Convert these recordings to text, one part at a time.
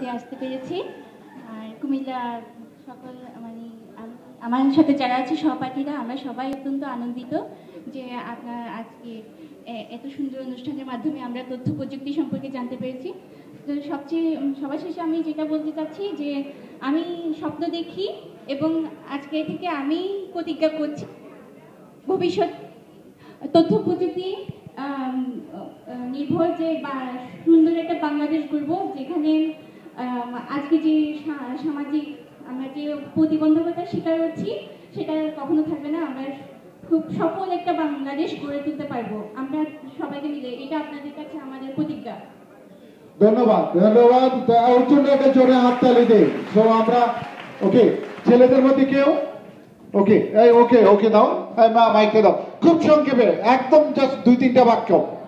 ইভেন্টে আসতে পেরেছি। আর কুমিল্লার সকল মানে আমার সাথে যারা আছে সহপাঠীরা, আমরা সবাই অত্যন্ত আনন্দিত যে আপনার আজকে এত সুন্দর অনুষ্ঠানের মাধ্যমে আমরা তথ্য প্রযুক্তি সম্পর্কে জানতে পেরেছি। তো সবচেয়ে সবার শেষে আমি যেটা বলতে চাচ্ছি যে আমি স্বপ্ন দেখি এবং আজকে থেকে আমি প্রতিজ্ঞা করছি ভবিষ্যৎ তথ্য প্রযুক্তি নির্ভর যে সুন্দর একটা বাংলাদেশ গড়ব, যেখানে আজকে যে সামাজিক আমরা যে প্রতিবন্ধকতার শিকার হচ্ছি সেটা কখনো থাকবে না। আমরা খুব সফল একটা বাংলাদেশ গড়ে তুলতে পারবো আমরা সবাইকে মিলে। এটা আপনাদের কাছে আমাদের প্রতিজ্ঞা। ধন্যবাদ, ধন্যবাদ। ওর জন্য একটা জোরে হাততালি দেই। সো আমরা ওকে, ছেলেদের মধ্যে কেউ ওকে, এই ওকে ওকে দাও, মাইকে দাও খুব সংক্ষেপে, একদম জাস্ট 2-3টা বাক্য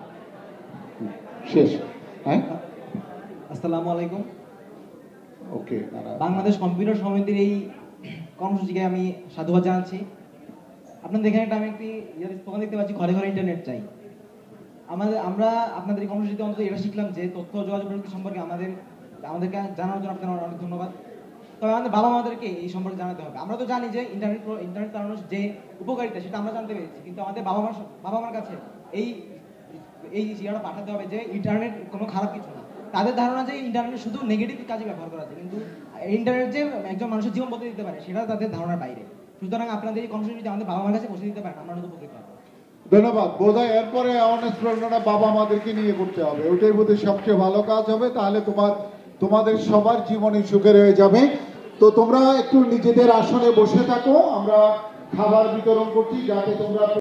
শেষ। হ্যাঁ, আসসালামু আলাইকুম। ওকে, বাংলাদেশ কম্পিউটার সমিতির এই কর্মসূচিকে আমি সাধুবাদ জানাচ্ছি। আপনাদের এখানে একটা আমি একটি স্লোগান দেখতে পাচ্ছি, ঘরে ঘরে ইন্টারনেট চাই। আমরা আপনাদের এই কর্মসূচিতে অন্তত এটা শিখলাম যে তথ্য যোগাযোগ প্রযুক্তি সম্পর্কে আমাদেরকে জানানোর জন্য আপনাদের অনেক ধন্যবাদ। তবে আমাদের বাবা মাদেরকে এই সম্পর্কে জানাতে হবে। আমরা তো জানি যে ইন্টারনেট চালানোর যে উপকারিতা সেটা আমরা জানতে পেরেছি, কিন্তু আমাদের বাবা মার কাছে এই জিনিসটা পাঠাতে হবে যে ইন্টারনেট কোনো খারাপ কিছু না। তাদের ধারণা যে ইন্টারনেট শুধু নেগেটিভ কাজে ব্যবহার করা যায়, কিন্তু ইন্টারনেট যে একজন মানুষের জীবন বদলে দিতে পারে সেটা তাদের ধারণার বাইরে। সুতরাং আপনাদের এই কর্মসূচি যদি আমাদের বাবা মার কাছে পৌঁছে দিতে পারেন আমরা নতুন উপকৃত হব। ধন্যবাদ। বোধহয় এরপরে অ্যাওয়ারনেস প্রোগ্রামটা বাবা মাদেরকে নিয়ে করতে হবে, ওটাই বোধহয় সবচেয়ে ভালো কাজ হবে। তাহলে তোমাদের সবার জীবনে সুখের হয়ে যাবে। তো তোমরা একটু নিজেদের আসনে বসে থাকো, আমরা খাবার বিতরণ করছি যাতে তোমরা